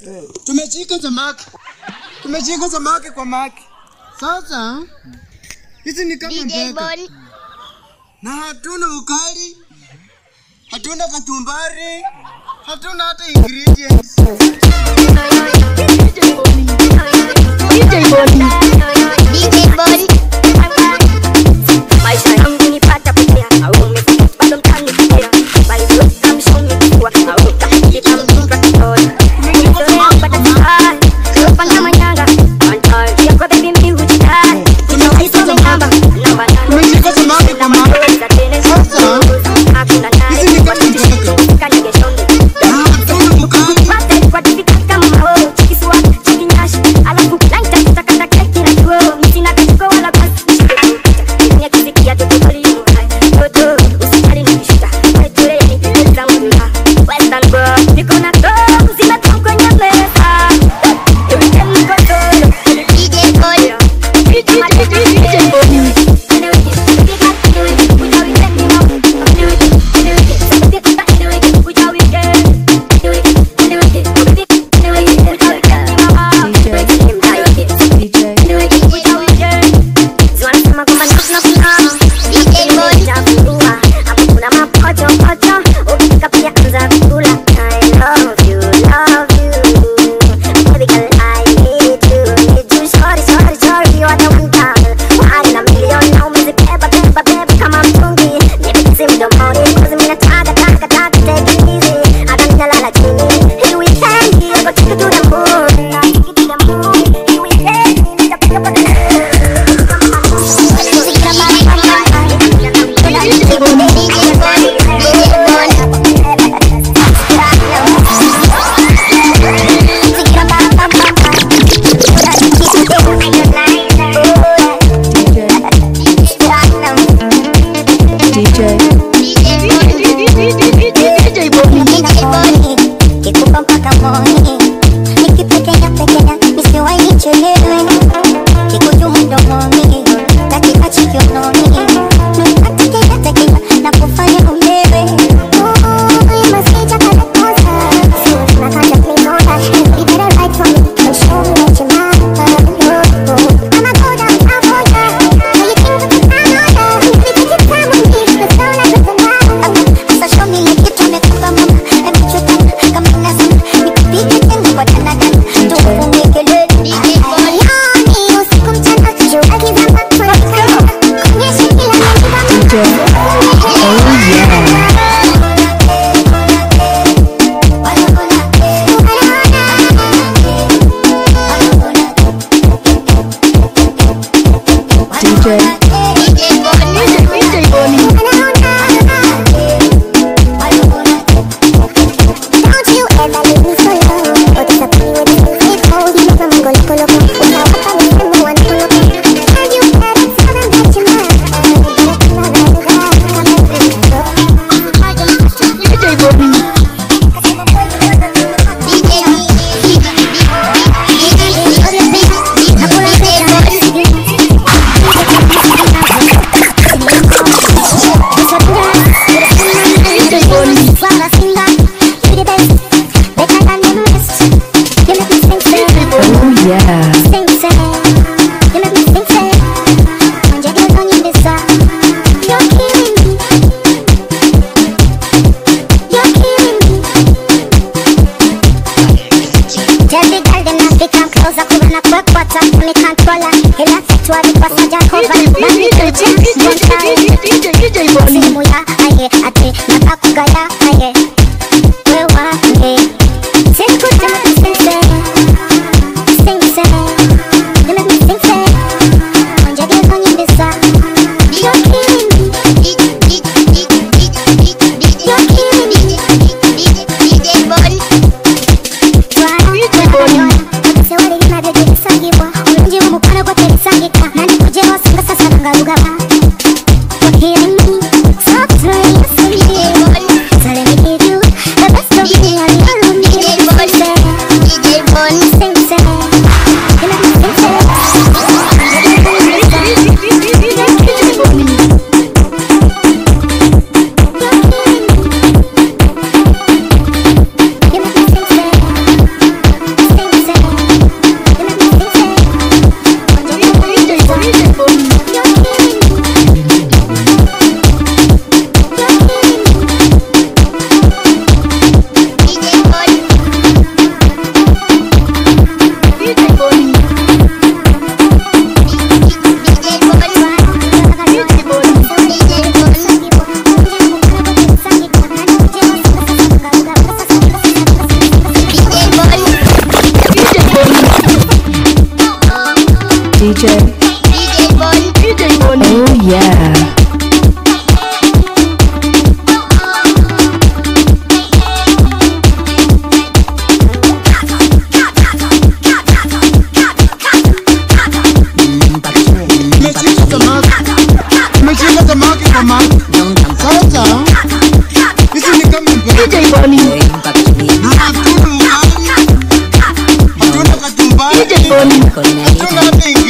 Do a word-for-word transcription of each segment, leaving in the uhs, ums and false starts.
Tumechika samaki. Tumechika samaki kwa maki. Sasa hizi ni kama mbeka. Na hatuna ukali. Hatuna kachumbari. Hatuna hata ingredients. D J Boni. D J Boni. D J Boni. Maisha yangu nipata potea. Au umefika bado mtani potea. Bali leo kamshoni kwa au kahakika mtunga kitoa. Sangika, nani kuje D J Bonnie, D J Bonnie. Oh yeah. D J Bonnie, D J Bonnie.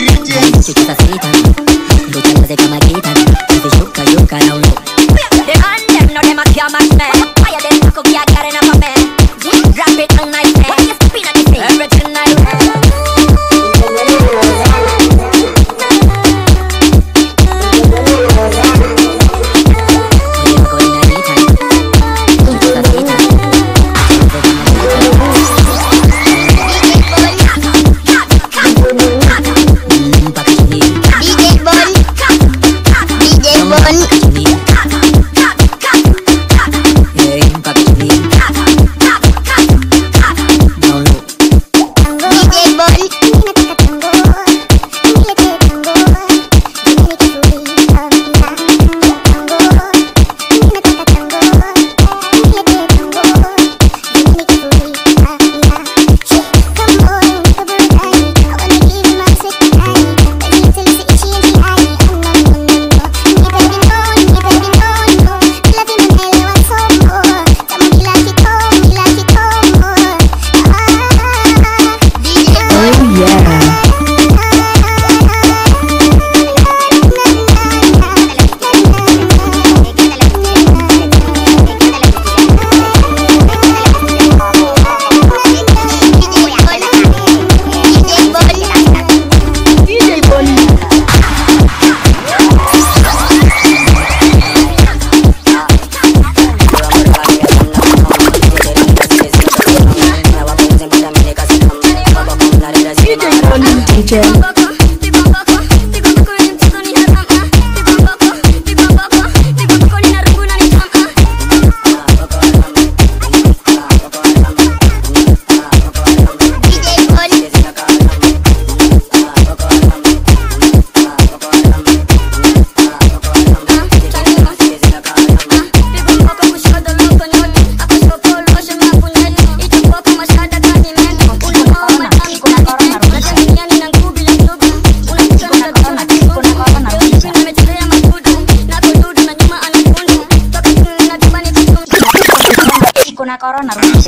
D J. Kuna corona Rusia.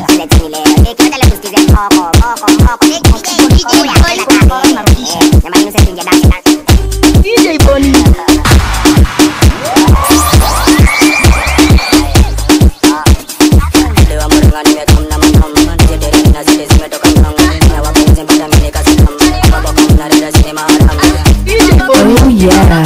D J Bonnie. Oh yeah.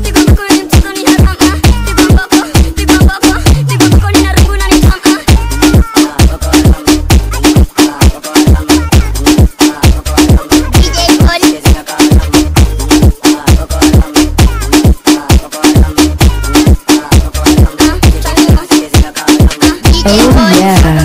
Oh yeah.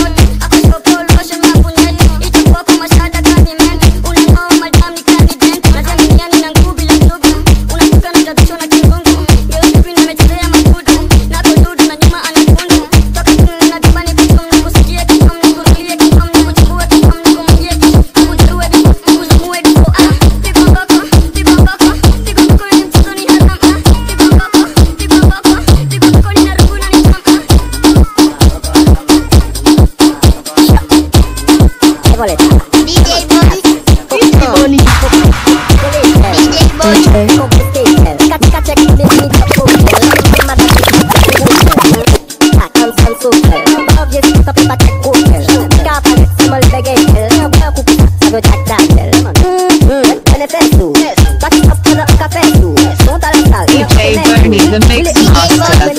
The mix master.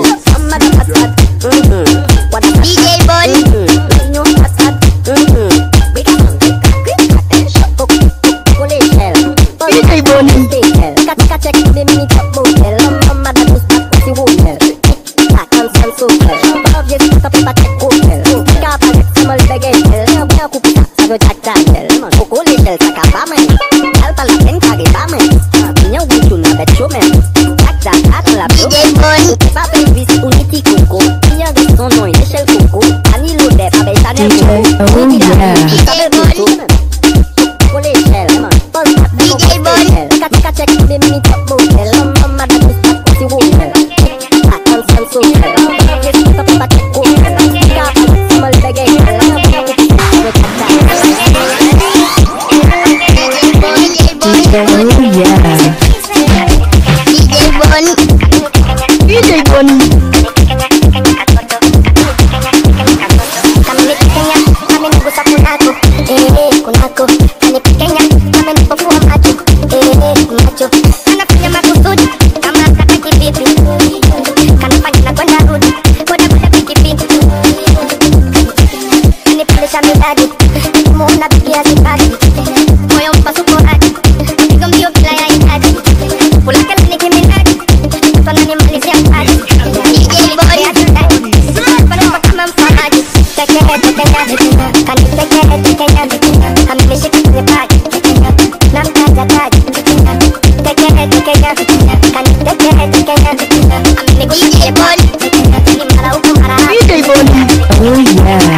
D J Bonnie. D J Bonnie. Jack Daniel, Coco Little, Sakabame, Alpha Latin, Kagibame. kunako, eh, kunako. Kanipekenya, amenipofua macho, eh, macho. Anafanya makusudi, kama hataki vipi. Kanafanya na kwenda rudi, boda boda pikipiki. Kanipandisha midadi, nikimuona bibi hazipati. Moyo mpasuko hadi, pigo mbio bila ya idadi. Ulake ni kiminaji, tunanimalizia mpati. D J Boy hatutaki, panapa kama mfamaji. Tekeye tekenya tekenya, kanipekeye tekenya tekenya. Kamilishika kwenye paji tekenya, namtaja taji tekenya. Tekeye tekenya tekenya, kanipekeye tekenya tekenya. Aminigusie boli tekenya, ni mara huko mara hapa. D J Boy. Oh yeah.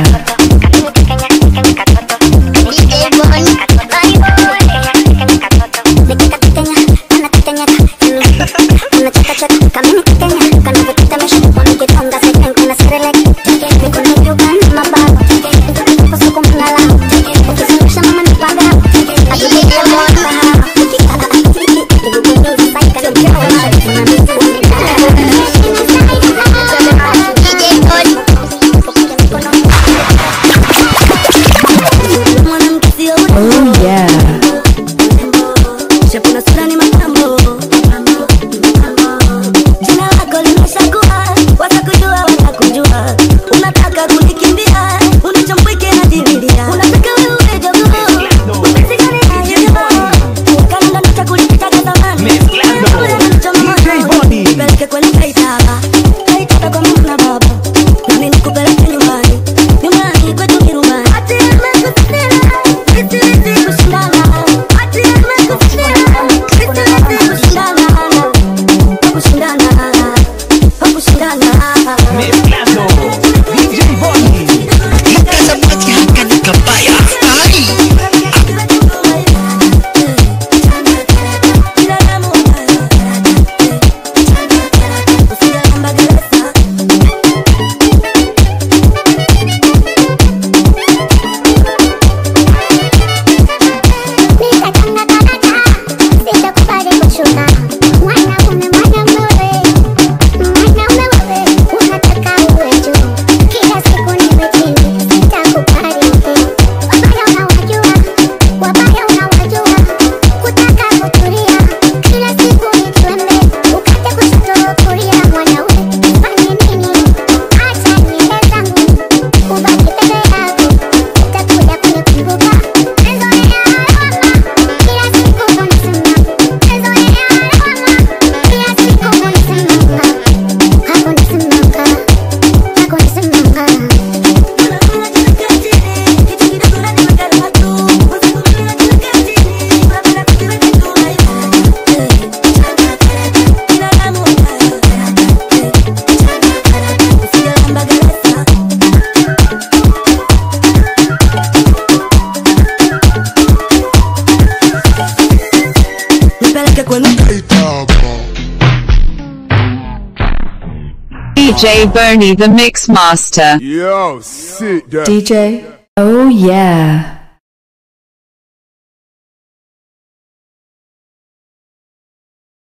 D J Bernie the Mix Master. Yo, sit down. D J. Oh yeah.